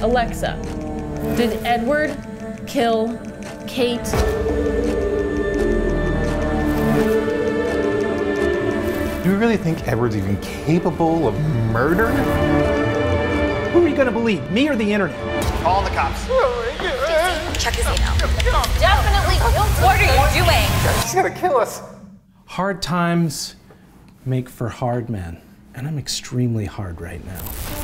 Alexa, did Edward kill Kate? Do you really think Edward's even capable of murder? Who are you gonna believe, me or the internet? Calling the cops. Check his email. Definitely. What are you doing? He's gonna kill us. Hard times make for hard men, and I'm extremely hard right now.